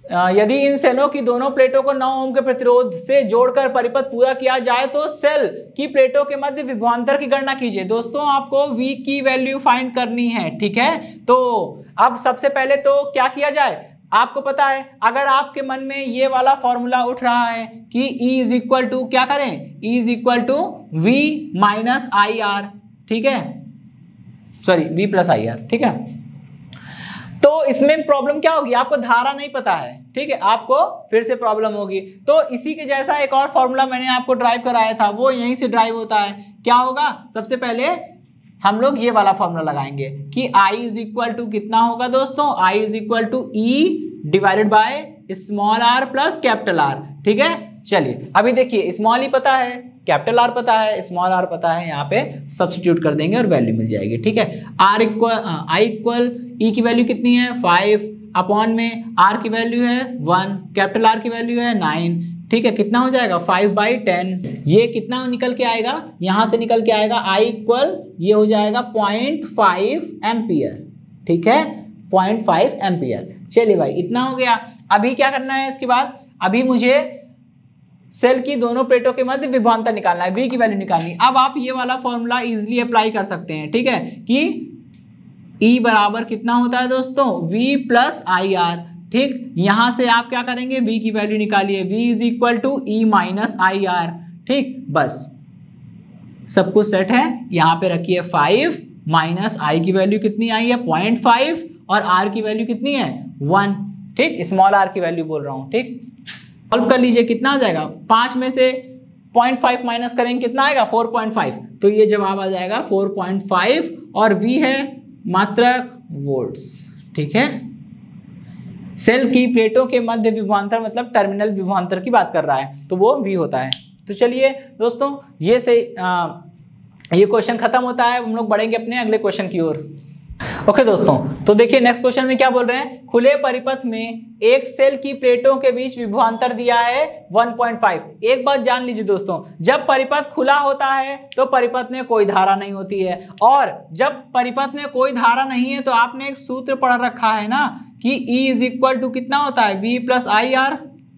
यदि इन सेलों की दोनों प्लेटों को 9 ओम के प्रतिरोध से जोड़कर परिपथ पूरा किया जाए तो सेल की प्लेटों के मध्य विभवांतर की गणना कीजिए। दोस्तों आपको V की वैल्यू फाइंड करनी है, ठीक है। तो अब सबसे पहले तो क्या किया जाए, आपको पता है अगर आपके मन में ये वाला फॉर्मूला उठ रहा है कि E इज इक्वल टू क्या करें, E is equal to V minus I R, ठीक है, sorry V plus I R, ठीक है। तो इसमें प्रॉब्लम क्या होगी, आपको धारा नहीं पता है, ठीक है, आपको फिर से प्रॉब्लम होगी। तो इसी के जैसा एक और फॉर्मूला मैंने आपको ड्राइव कराया था, वो यहीं से ड्राइव होता है। क्या होगा, सबसे पहले हम लोग ये वाला फॉर्मूला लगाएंगे कि I इज इक्वल टू कितना होगा दोस्तों, I is equal to E divided by small r plus capital R, ठीक है। चलिए अभी देखिए, स्मॉल ही पता है, कैपिटल R पता है, स्मॉल r पता है, यहाँ पे सब्स्टिट्यूट कर देंगे और वैल्यू मिल जाएगी, ठीक है। I इक्वल E की वैल्यू कितनी है 5 अपॉन में R की वैल्यू है 1, कैपिटल R की वैल्यू है 9, ठीक है। कितना हो जाएगा 5/10, ये कितना निकल के आएगा, यहाँ से निकल के आएगा I इक्वल ये हो जाएगा 0.5 एम्पियर, ठीक है, 0.5 एम्पियर। चलिए भाई इतना हो गया। अभी क्या करना है, इसके बाद अभी मुझे सेल की दोनों प्लेटों के मध्य विभवांतर निकालना है, V की वैल्यू निकालनी है। अब आप ये वाला फॉर्मूला इजीली अप्लाई कर सकते हैं, ठीक है, कि E बराबर कितना होता है दोस्तों, V प्लस आई आर, ठीक। यहां से आप क्या करेंगे, V की वैल्यू निकालिए, V is equal to E minus I R, ठीक। बस सब कुछ सेट है, यहाँ पे रखिए 5 माइनस I की वैल्यू कितनी आई है 0.5 और R की वैल्यू कितनी है 1, ठीक, स्मॉल r की वैल्यू बोल रहा हूँ, ठीक। सॉल्व कर लीजिए, कितना आ जाएगा, 5 में से 0.5 माइनस करेंगे कितना आएगा 4.5, तो ये जवाब आ जाएगा 4.5 और V है मात्रक वोल्ट्स, ठीक है। सेल की प्लेटों के मध्य विभवांतर मतलब टर्मिनल विभवांतर की बात कर रहा है, तो वो V होता है। तो चलिए दोस्तों ये क्वेश्चन खत्म होता है, हम लोग बढ़ेंगे अपने अगले क्वेश्चन की ओर। ओके दोस्तों, तो देखिए नेक्स्ट क्वेश्चन में क्या बोल रहे हैं, खुले परिपथ में एक सेल की प्लेटों के बीच विभवांतर दिया है 1.5। एक बात जान लीजिए दोस्तों, जब परिपथ खुला होता है तो परिपथ में कोई धारा नहीं होती है, और जब परिपथ में कोई धारा नहीं है तो आपने एक सूत्र पढ़ रखा है ना कि E इज इक्वल टू कितना होता है V प्लस आई आर,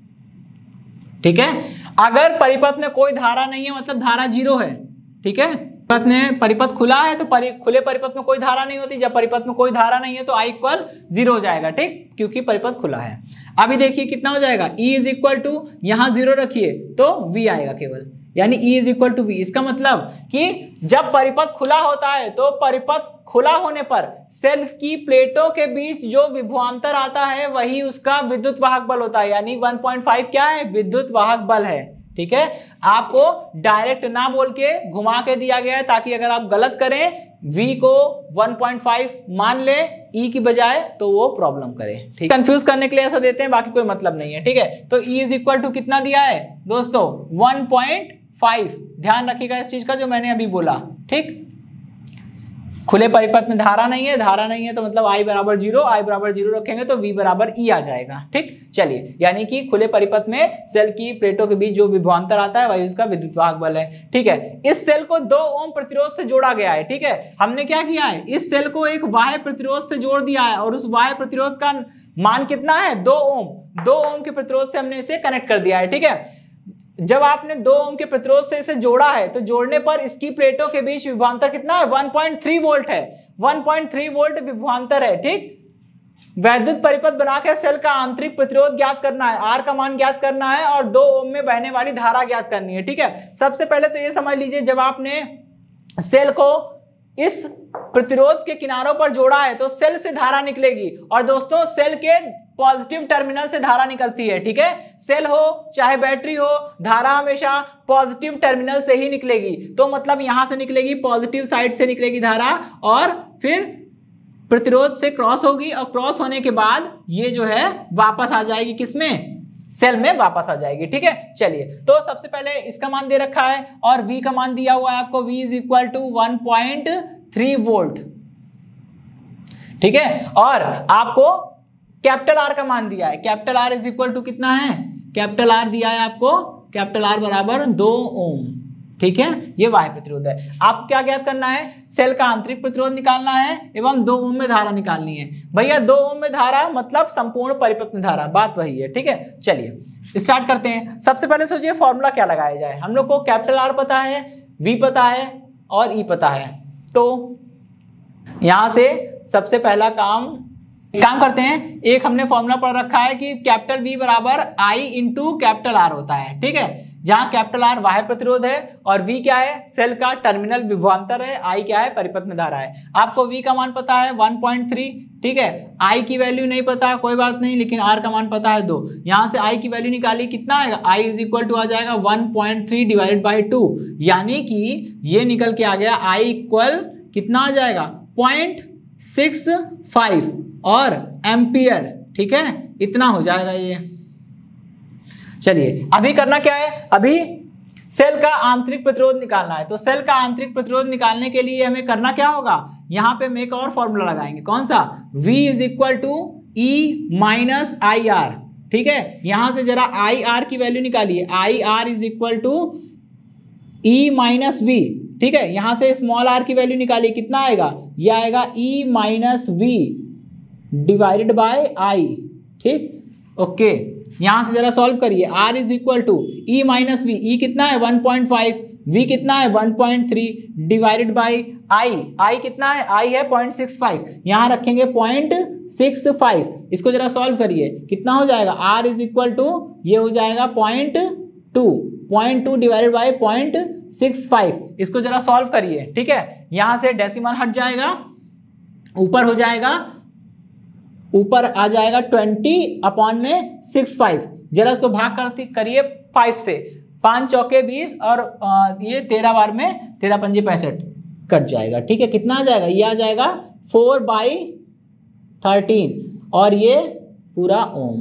ठीक है। अगर परिपथ में कोई धारा नहीं है मतलब धारा 0 है, ठीक है। परिपथ खुला है तो खुले परिपथ में कोई धारा नहीं होती, जब परिपथ में कोई धारा नहीं है तो I इक्वल 0 हो जाएगा, ठीक, क्योंकि परिपथ खुला है। अभी देखिए कितना हो जाएगा, E इज इक्वल टू यहाँ 0 रखिए तो V आएगा केवल, यानी E is equal to V। इसका मतलब कि जब परिपथ खुला होता है तो परिपथ खुला होने पर सेल की प्लेटों के बीच जो विभवांतर आता है वही उसका विद्युत वाहक बल होता है, यानी 1.5 क्या है, विद्युत वाहक बल है, ठीक है। आपको डायरेक्ट ना बोल के घुमा के दिया गया है ताकि अगर आप गलत करें V को 1.5 मान ले E की बजाय तो वो प्रॉब्लम करे, ठीक। कंफ्यूज करने के लिए ऐसा देते हैं, बाकी कोई मतलब नहीं है, ठीक है। तो E इज इक्वल टू कितना दिया है दोस्तों 1.5, ध्यान रखिएगा इस चीज का जो मैंने अभी बोला, ठीक। खुले परिपथ में धारा नहीं है, धारा नहीं है तो मतलब I बराबर 0, I बराबर 0 रखेंगे तो V बराबर E आ जाएगा, ठीक। चलिए, यानी कि खुले परिपथ में सेल की प्लेटों के बीच जो विभवांतर आता है वही उसका विद्युत वाहक बल है, ठीक है। इस सेल को 2 ओम प्रतिरोध से जोड़ा गया है, ठीक है। हमने क्या किया है, इस सेल को एक बाह्य प्रतिरोध से जोड़ दिया है और उस बाह्य प्रतिरोध का मान कितना है 2 ओम। 2 ओम के प्रतिरोध से हमने इसे कनेक्ट कर दिया है, ठीक है। जब आपने 2 ओम के प्रतिरोध से इसे जोड़ा है तो जोड़ने पर इसकी प्लेटों के बीच विभवांतर कितना है 1.3 वोल्ट है, 1.3 वोल्ट विभवांतर है, ठीक। वैद्युत परिपथ बना के सेल का आंतरिक प्रतिरोध ज्ञात करना है, R का मान ज्ञात करना है और 2 ओम में बहने वाली धारा ज्ञात करनी है, ठीक है। सबसे पहले तो ये समझ लीजिए, जब आपने सेल को इस प्रतिरोध के किनारों पर जोड़ा है तो सेल से धारा निकलेगी, और दोस्तों सेल के पॉजिटिव टर्मिनल से धारा निकलती है, ठीक है। सेल हो चाहे बैटरी हो, धारा हमेशा पॉजिटिव टर्मिनल से ही निकलेगी, तो मतलब यहां से निकलेगी, पॉजिटिव साइड से निकलेगी धारा और फिर प्रतिरोध से क्रॉस होगी, और क्रॉस होने के बाद ये जो है वापस आ जाएगी किसमें, सेल में वापस आ जाएगी, ठीक है। चलिए, तो सबसे पहले इसका मान दे रखा है और V का मान दिया हुआ है आपको, V is equal to 1.3 volt, ठीक है। और आपको कैपिटल R का मान दिया है, capital R is equal to कितना है, कैपिटल R दिया है आपको, कैपिटल R बराबर 2 ओम, ठीक है, ये बाह्य प्रतिरोध है। आपको क्या ज्ञात करना है, सेल का आंतरिक प्रतिरोध निकालना है एवं 2 ओम में धारा निकालनी है। भैया 2 ओम में धारा मतलब संपूर्ण परिपथ में धारा, बात वही है। ठीक है, चलिए स्टार्ट करते हैं। सबसे पहले सोचिए फॉर्मूला क्या लगाया जाए। हम लोग को कैपिटल आर पता है, वी पता है और ई पता है। तो यहां से सबसे पहला काम करते हैं। एक हमने फॉर्मूला पढ़ रखा है कि कैपिटल वी बराबर आई इंटू कैपिटल आर होता है। ठीक है, जहां कैपिटल आर बाह्य प्रतिरोध है और वी क्या है, सेल का टर्मिनल विभवांतर है, आई क्या है, परिपथ में धारा है। आपको वी का मान पता है 1.3। ठीक है, आई की वैल्यू नहीं पता, कोई बात नहीं, लेकिन आर का मान पता है 2। यहां से आई की वैल्यू निकाली, कितना आएगा, आई इज इक्वल टू आ जाएगा 1.3 डिवाइडेड बाई 2, यानी कि ये निकल के आ गया आई इक्वल कितना आ जाएगा 0.65 और एम्पियर। ठीक है, इतना हो जाएगा ये। चलिए अभी करना क्या है, अभी सेल का आंतरिक प्रतिरोध निकालना है। तो सेल का आंतरिक प्रतिरोध निकालने के लिए हमें करना क्या होगा, यहां पे हम एक और फॉर्मूला लगाएंगे। कौन सा, V is equal to E minus I R. ठीक है, यहां से जरा आई आर की वैल्यू निकालिए, I R is equal to E minus V. ठीक है, यहां से स्मॉल आर की वैल्यू निकालिए, कितना आएगा, ये आएगा E minus V divided by I. ठीक, ओके, यहां से जरा सॉल्व करिए। R is equal to E minus V, E कितना है 1.5, V कितना है 1.3 डिवाइडेड बाई आई कितना है, आई है 0.65, यहां रखेंगे 0.65। इसको जरा सॉल्व करिए, कितना हो जाएगा, R इज इक्वल टू ये हो जाएगा 0.2 डिवाइडेड बाई 0.65। इसको जरा सॉल्व करिए। ठीक है, यहां से डेसिमल हट जाएगा, ऊपर हो जाएगा, ऊपर आ जाएगा 20/65। जरा इसको भाग करिए 5 से, 5 चौके 20 और ये 13 बार में 13 पंजे 65 कट जाएगा। ठीक है, कितना आ जाएगा, ये आ जाएगा 4/13 और ये पूरा ओम।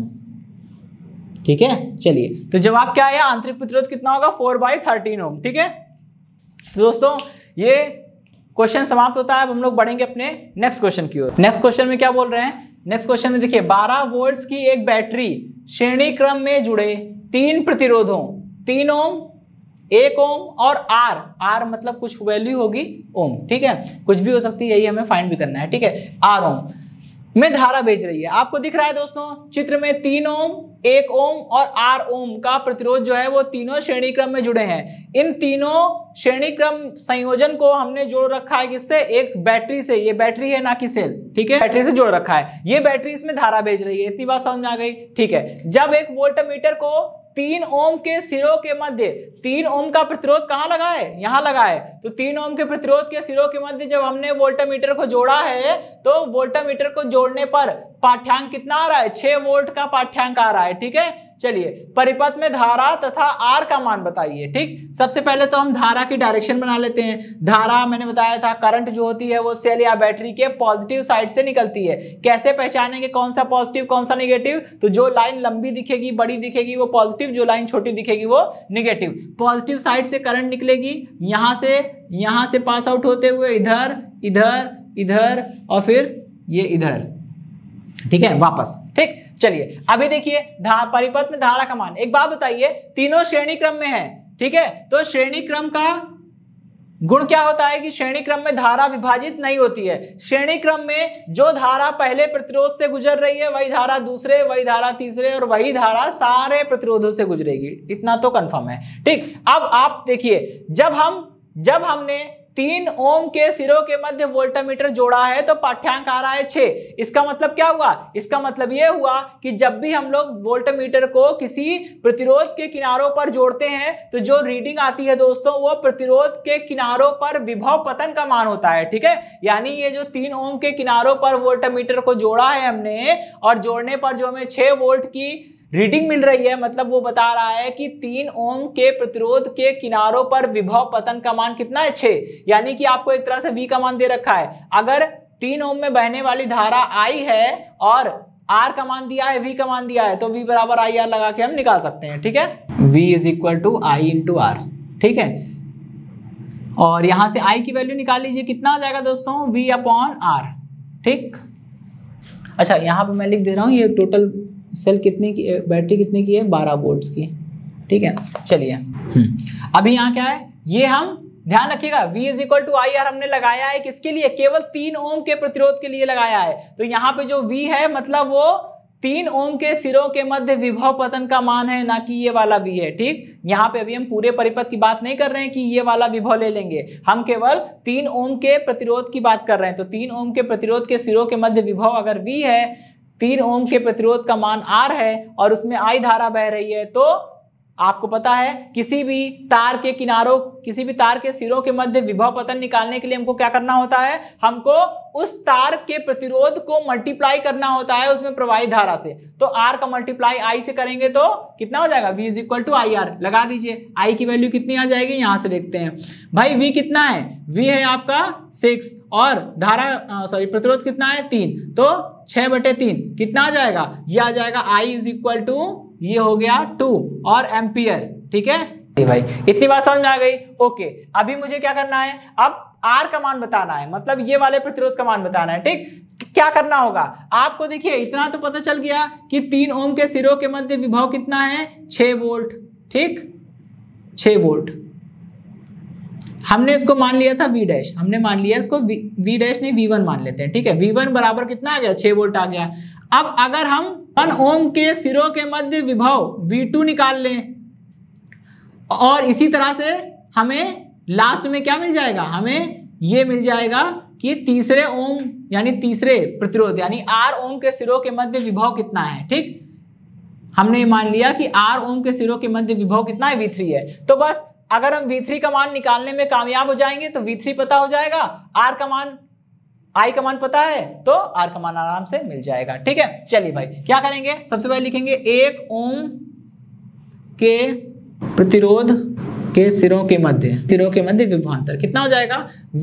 ठीक है, चलिए तो जवाब क्या है, आंतरिक प्रतिरोध कितना होगा 4/13 ओम। ठीक है दोस्तों, ये क्वेश्चन समाप्त होता है। अब हम लोग बढ़ेंगे अपने नेक्स्ट क्वेश्चन की ओर। नेक्स्ट क्वेश्चन में क्या बोल रहे हैं, नेक्स्ट क्वेश्चन में देखिए 12 वोल्ट्स की एक बैटरी श्रेणी क्रम में जुड़े 3 प्रतिरोधों 3 ओम, 1 ओम और आर मतलब कुछ वैल्यू होगी ओम। ठीक है, कुछ भी हो सकती है, यही हमें फाइंड भी करना है। ठीक है, आर ओम में धारा भेज रही है। आपको दिख रहा है दोस्तों चित्र में 3 ओम, 1 ओम और आर ओम का प्रतिरोध जो है वो तीनों श्रेणी क्रम में जुड़े हैं। इन तीनों श्रेणी क्रम संयोजन को हमने जोड़ रखा है किससे, एक बैटरी से। ये बैटरी है ना कि सेल। ठीक है, बैटरी से जोड़ रखा है, ये बैटरी इसमें धारा भेज रही है। इतनी बात समझ में आ गई। ठीक है, जब एक वोल्टमीटर को 3 ओम के सिरों के मध्य, 3 ओम का प्रतिरोध कहां लगा है, यहां लगा है, तो 3 ओम के प्रतिरोध के सिरों के मध्य जब हमने वोल्टमीटर को जोड़ा है, तो वोल्टमीटर को जोड़ने पर पाठ्यांक कितना आ रहा है, 6 वोल्ट का पाठ्यांक आ रहा है। ठीक है, चलिए परिपथ में धारा तथा आर का मान बताइए। ठीक, सबसे पहले तो हम धारा की डायरेक्शन बना लेते हैं। धारा मैंने बताया था, करंट जो होती है वो सेल या बैटरी के पॉजिटिव साइड से निकलती है। कैसे पहचानेंगे कौन सा पॉजिटिव कौन सा निगेटिव, तो जो लाइन लंबी दिखेगी बड़ी दिखेगी वो पॉजिटिव, जो लाइन छोटी दिखेगी वो निगेटिव। पॉजिटिव साइड से करंट निकलेगी, यहां से पास आउट होते हुए इधर इधर इधर और फिर ये इधर। ठीक है, वापस। ठीक, चलिए अभी देखिए परिपथ में धारा का मान। एक बात बताइए, तीनों श्रेणी क्रम में है। ठीक है, तो श्रेणी क्रम का गुण क्या होता है कि श्रेणी क्रम में धारा विभाजित नहीं होती है। श्रेणी क्रम में जो धारा पहले प्रतिरोध से गुजर रही है वही धारा दूसरे, वही धारा तीसरे और वही धारा सारे प्रतिरोधों से गुजरेगी। इतना तो कंफर्म है। ठीक, अब आप देखिए, जब हमने 3 ओम के सिरों के मध्य वोल्टमीटर जोड़ा है तो पाठ्यांक आ रहा है 6। इसका मतलब क्या हुआ, इसका मतलब यह हुआ कि जब भी हम लोग वोल्टमीटर को किसी प्रतिरोध के किनारों पर जोड़ते हैं तो जो रीडिंग आती है दोस्तों वो प्रतिरोध के किनारों पर विभव पतन का मान होता है। ठीक है, यानी ये जो 3 ओम के किनारों पर वोल्टमीटर को जोड़ा है हमने और जोड़ने पर जो हमें 6 वोल्ट की रीडिंग मिल रही है, मतलब वो बता रहा है कि 3 ओम के प्रतिरोध के किनारों पर विभव पतन का मान कितना है, 6। यानी कि आपको एक तरह से V का मान दे रखा है। अगर 3 ओम में बहने वाली धारा I है और R का मान दिया है, V का मान दिया है, तो V बराबर IR लगा के हम निकाल सकते हैं। ठीक है, V is equal to I into R। ठीक है, और यहां से I की वैल्यू निकाल लीजिए, कितना आ जाएगा दोस्तों, V अपॉन R। ठीक, अच्छा यहां पर मैं लिख दे रहा हूं ये टोटल सेल कितने की, बैटरी कितने की है, 12 वोल्ट्स की। ठीक है, चलिए अभी यहाँ क्या है, ये हम ध्यान रखिएगा, V is equal to I R हमने लगाया है किसके लिए, केवल 3 ओम के प्रतिरोध के लिए लगाया है। तो यहाँ पे जो V है मतलब वो 3 ओम के सिरों के मध्य विभव पतन का मान है, ना कि ये वाला V है। ठीक, यहाँ पे अभी हम पूरे परिपथ की बात नहीं कर रहे हैं कि ये वाला विभव ले लेंगे, हम केवल 3 ओम के प्रतिरोध की बात कर रहे हैं। तो 3 ओम के प्रतिरोध के सिरों के मध्य विभव अगर V है, 3 ओम के प्रतिरोध का मान R है और उसमें I धारा बह रही है, तो आपको पता है किसी भी तार के किनारों, किसी भी तार के सिरों के मध्य विभव पतन निकालने के लिए हमको क्या करना होता है, हमको उस तार के प्रतिरोध को मल्टीप्लाई करना होता है उसमें प्रवाहित धारा से। तो R का मल्टीप्लाई I से करेंगे तो कितना हो जाएगा, V is equal to I R. लगा दीजिए, I की वैल्यू कितनी आ जाएगी, यहां से देखते हैं भाई। V कितना है, V है आपका 6 और धारा प्रतिरोध कितना है 3, तो 6/3 कितना आ जाएगा, ये आ जाएगा I इज इक्वल टू, ये हो गया 2 और एम्पियर। ठीक है भाई, इतनी बात समझ में आ गई। ओके, अभी मुझे क्या करना है, अब R का मान बताना है, मतलब ये वाले प्रतिरोध का मान बताना है। ठीक, क्या करना होगा आपको, देखिए इतना तो पता चल गया कि 3 ओम के सिरों के मध्य विभव कितना है, 6 वोल्ट। ठीक, 6 वोल्ट हमने इसको मान लिया था V डैश, हमने मान लिया इसको V डैश नहीं V1 मान लेते हैं। ठीक है, V1 बराबर कितना आ गया, 6 वोल्ट आ गया। अब अगर हम 1 ओम के सिरों के मध्य विभव V2 निकाल लें और इसी तरह से हमें लास्ट में क्या मिल जाएगा, हमें ये मिल जाएगा कि तीसरे ओम यानी तीसरे प्रतिरोध यानी R ओम के सिरों के मध्य विभव कितना है। ठीक, हमने मान लिया कि R ओम के सिरों के मध्य विभव कितना है, V3 है। तो बस अगर हम V3 का मान निकालने में कामयाब हो जाएंगे तो V3 पता हो जाएगा, R का मान, I का मान पता है तो R का मान आराम से मिल जाएगा। ठीक है, चलिए भाई क्या करेंगे, सबसे पहले लिखेंगे 1 ओम के प्रतिरोध के सिरों के मध्य विभवांतर कितना हो जाएगा,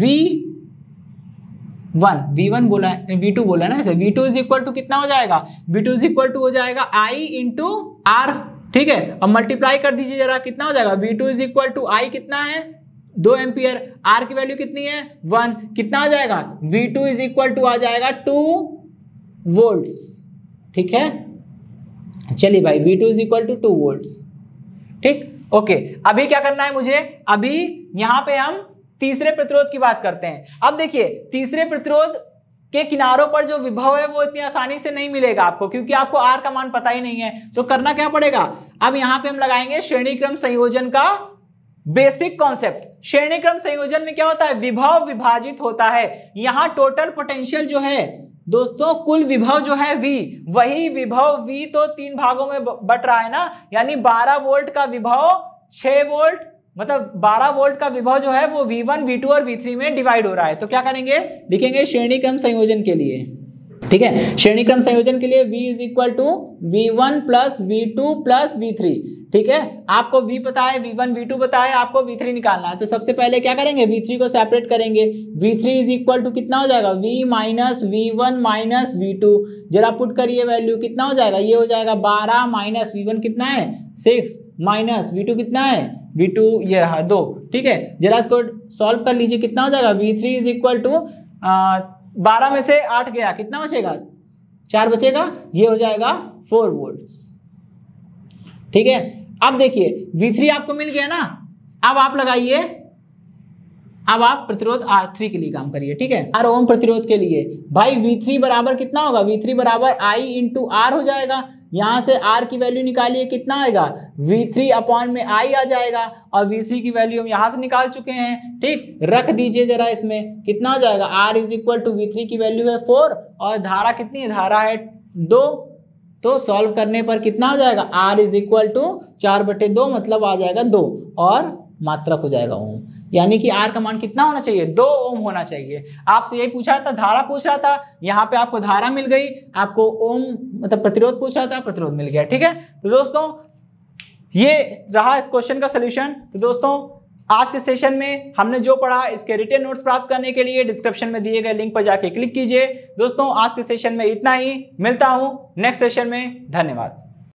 V1 बोला है, V2 बोला है ना ऐसे, V2 इज इक्वल टू कितना हो जाएगा, V2 इज इक्वल टू हो जाएगा I इंटू R। ठीक है, अब मल्टीप्लाई कर दीजिए जरा, कितना हो जाएगा, V2 is equal to I कितना है 2 एम्पियर, R की वैल्यू कितनी है 1, कितना आ जाएगा, V2 इज इक्वल टू आ जाएगा 2 वोल्ट्स। ठीक है, चलिए भाई V2 is equal to 2 volts. ठीक, ओके, अभी क्या करना है मुझे, अभी यहां पे हम तीसरे प्रतिरोध की बात करते हैं। अब देखिए तीसरे प्रतिरोध के किनारों पर जो विभव है वो इतनी आसानी से नहीं मिलेगा आपको, क्योंकि आपको R का मान पता ही नहीं है। तो करना क्या पड़ेगा, अब यहां पे हम लगाएंगे श्रेणी क्रम संयोजन का बेसिक कॉन्सेप्ट। श्रेणी क्रम संयोजन में क्या होता है, विभव विभाजित होता है। यहां टोटल पोटेंशियल जो है दोस्तों, कुल विभव जो है V, वही विभव V तो 3 भागों में बट रहा है ना, यानी 12 वोल्ट का विभव 6 वोल्ट, मतलब 12 वोल्ट का विभव जो है वो V1, V2 और V3 में डिवाइड हो रहा है। तो क्या करेंगे, लिखेंगे श्रेणी क्रम संयोजन के लिए। ठीक है, श्रेणी क्रम संयोजन के लिए V is equal to V1 plus V2 plus V3। ठीक है, आपको V पता है, V1 V2 पता है, आपको V3 निकालना है। तो सबसे पहले क्या करेंगे, V3 को सेपरेट करेंगे। V3 इज इक्वल टू कितना हो जाएगा, V minus V1 minus V2। जरा पुट करिए वैल्यू, कितना हो जाएगा, ये हो जाएगा 12 माइनस V1 कितना है 6 माइनस V2 कितना है, V2 ये रहा 2। ठीक है, जरा इसको सॉल्व कर लीजिए, कितना हो जाएगा, V3 इज इक्वल टू 12 में से 8 गया, कितना बचेगा, 4 बचेगा, ये हो जाएगा 4 वोल्ट। ठीक है, अब देखिए V3 आपको मिल गया ना, अब आप लगाइए, अब आप प्रतिरोध R3 के लिए काम करिए। ठीक है, R ओम प्रतिरोध के लिए भाई V3 बराबर कितना होगा, V3 बराबर I इंटू R हो जाएगा। यहां से R की वैल्यू निकालिए, कितना आएगा, V3 अपॉन में I आ जाएगा, और V3 की वैल्यू हम यहां से निकाल चुके हैं। ठीक, रख दीजिए जरा, इसमें कितना हो जाएगा, R is equal to V3 की वैल्यू है 4 और धारा कितनी है, धारा है 2। तो सॉल्व करने पर कितना हो जाएगा, R इज इक्वल टू 4/2, मतलब आ जाएगा 2 और मात्रक हो जाएगा ओम, यानी कि R का मान कितना होना चाहिए, 2 ओम होना चाहिए। आपसे यही पूछा था, धारा पूछ रहा था, यहाँ पे आपको धारा मिल गई, आपको ओम मतलब प्रतिरोध पूछ रहा था, प्रतिरोध मिल गया। ठीक है, तो दोस्तों ये रहा इस क्वेश्चन का सोल्यूशन। तो दोस्तों आज के सेशन में हमने जो पढ़ा, इसके रिटन नोट्स प्राप्त करने के लिए डिस्क्रिप्शन में दिए गए लिंक पर जाके क्लिक कीजिए। दोस्तों आज के सेशन में इतना ही, मिलता हूं नेक्स्ट सेशन में, धन्यवाद।